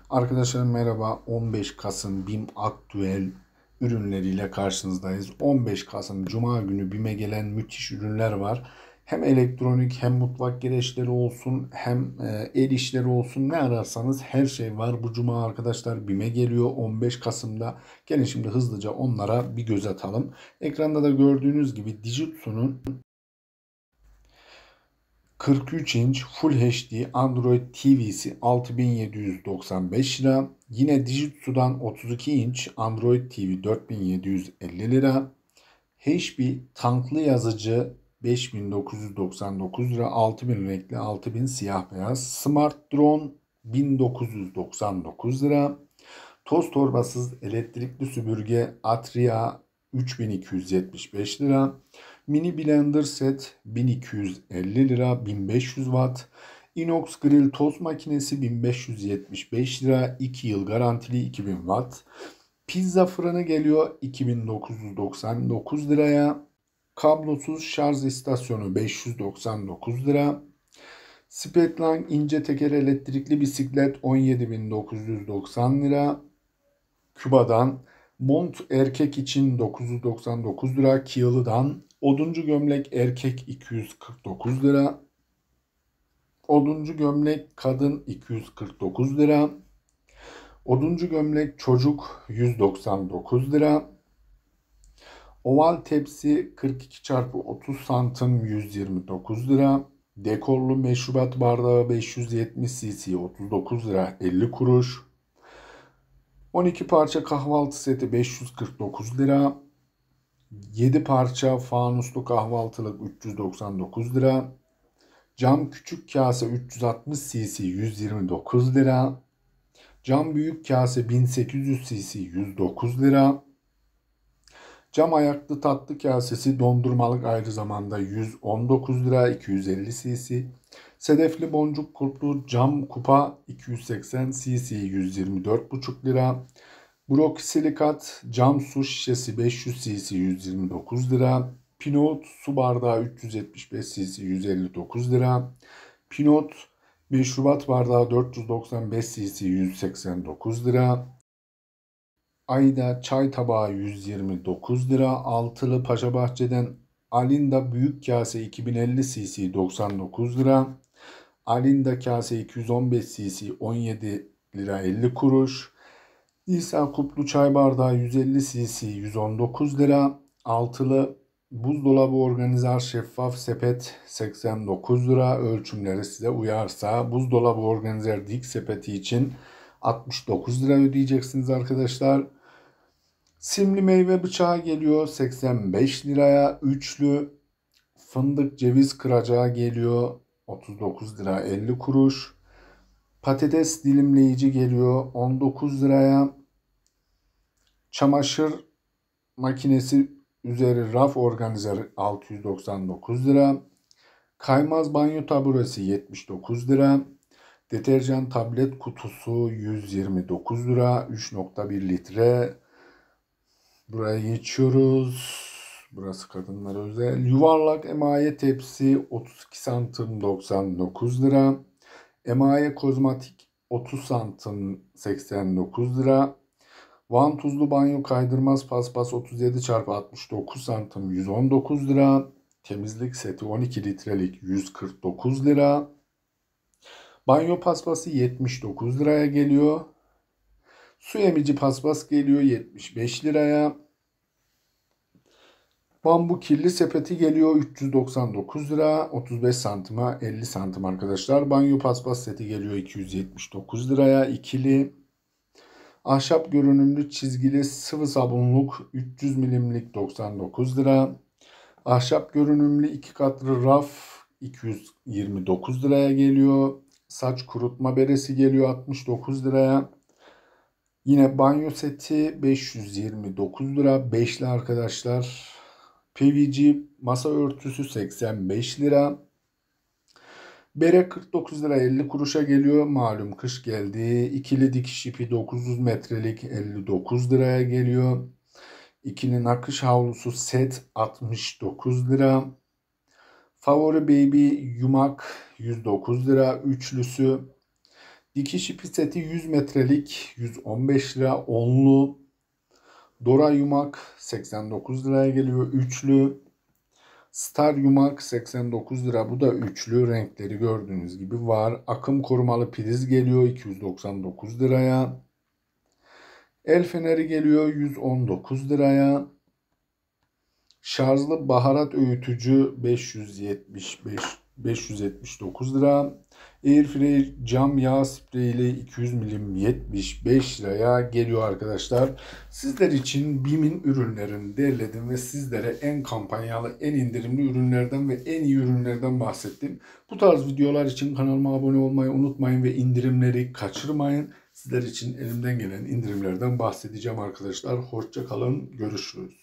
Arkadaşlar merhaba. 15 Kasım BİM aktüel ürünleriyle karşınızdayız. 15 Kasım Cuma günü BİM'e gelen müthiş ürünler var. Hem elektronik hem mutfak gereçleri olsun hem el işleri olsun, ne ararsanız her şey var. Bu Cuma arkadaşlar BİM'e geliyor 15 Kasım'da. Gelin şimdi hızlıca onlara bir göz atalım. Ekranda da gördüğünüz gibi Dijitsu'nun 43 inç Full HD Android TV'si 6795 lira. Yine Dijitsu'dan 32 inç Android TV 4750 lira. HP tanklı yazıcı 5999 lira. 6000 renkli, 6000 siyah beyaz. Smart Drone 1999 lira. Toz torbasız elektrikli süpürge Atria 3275 lira. Mini blender set 1250 lira, 1500 watt. Inox grill tost makinesi 1575 lira, 2 yıl garantili, 2000 watt. Pizza fırını geliyor 2999 liraya. Kablosuz şarj istasyonu 599 lira. Speedline ince teker elektrikli bisiklet 17.990 lira. Küba'dan mont erkek için 999 lira. Kiyalı'dan oduncu gömlek erkek 249 lira. Oduncu gömlek kadın 249 lira. Oduncu gömlek çocuk 199 lira. Oval tepsi 42x30 santim 129 lira. Dekorlu meşrubat bardağı 570 cc 39 lira 50 kuruş. 12 parça kahvaltı seti 549 lira. 7 parça fanuslu kahvaltılık 399 lira. Cam küçük kase 360 cc 129 lira. Cam büyük kase 1800 cc 109 lira. Cam ayaklı tatlı kasesi dondurmalık aynı zamanda 119 lira 250 cc. Sedefli boncuk kurtlu cam kupa 280 cc 124,5 lira. Brokisilikat cam su şişesi 500 cc 129 lira. Pinot su bardağı 375 cc 159 lira. Pinot meşrubat bardağı 495 cc 189 lira. Ayda çay tabağı 129 lira. Altılı Paşabahçe'den Alinda büyük kase 2050 cc 99 lira. Alinda kase 215 cc 17 lira 50 kuruş. İsa kuplu çay bardağı 150 cc 119 lira. Altılı buzdolabı organizer şeffaf sepet 89 lira. Ölçümleri size uyarsa buzdolabı organizer dik sepeti için 69 lira ödeyeceksiniz arkadaşlar. Simli meyve bıçağı geliyor 85 liraya. Üçlü fındık ceviz kıracağı geliyor 39 lira 50 kuruş. Patates dilimleyici geliyor 19 liraya. Çamaşır makinesi üzeri raf organizer 699 lira. Kaymaz banyo taburesi 79 lira. Deterjan tablet kutusu 129 lira. 3.1 litre. Buraya geçiyoruz. Burası kadınlara özel. Yuvarlak emaye tepsi 32 santim 99 lira. Emaye kozmetik 30 santim 89 lira. Van tuzlu banyo kaydırmaz paspas 37x69 santim 119 lira. Temizlik seti 12 litrelik 149 lira. Banyo paspası 79 liraya geliyor. Su emici paspas geliyor 75 liraya. Bambu kirli sepeti geliyor 399 lira. 35 santima 50 santim arkadaşlar. Banyo paspas seti geliyor 279 liraya. İkili. Ahşap görünümlü çizgili sıvı sabunluk 300 milimlik 99 lira. Ahşap görünümlü 2 katlı raf 229 liraya geliyor. Saç kurutma beresi geliyor 69 liraya. Yine banyo seti 529 lira. Beşli arkadaşlar. PVC masa örtüsü 85 lira. Bere 49 lira 50 kuruşa geliyor. Malum kış geldi. İkili dikiş ipi 900 metrelik 59 liraya geliyor. İkili nakış havlusu set 69 lira. Favori Baby yumak 109 lira. Üçlüsü Dikiş ipi seti 100 metrelik 115 lira. Onlu Dora yumak 89 liraya geliyor. Üçlü Star yumak 89 lira. Bu da üçlü. Renkleri gördüğünüz gibi var. Akım korumalı priz geliyor 299 liraya. El feneri geliyor 119 liraya. Şarjlı baharat öğütücü 579 lira. Airfryer cam yağ spreyli 200 milim 75 liraya geliyor arkadaşlar. Sizler için BİM'in ürünlerini derledim ve sizlere en kampanyalı, en indirimli ürünlerden ve en iyi ürünlerden bahsettim. Bu tarz videolar için kanalıma abone olmayı unutmayın ve indirimleri kaçırmayın. Sizler için elimden gelen indirimlerden bahsedeceğim arkadaşlar. Hoşça kalın, görüşürüz.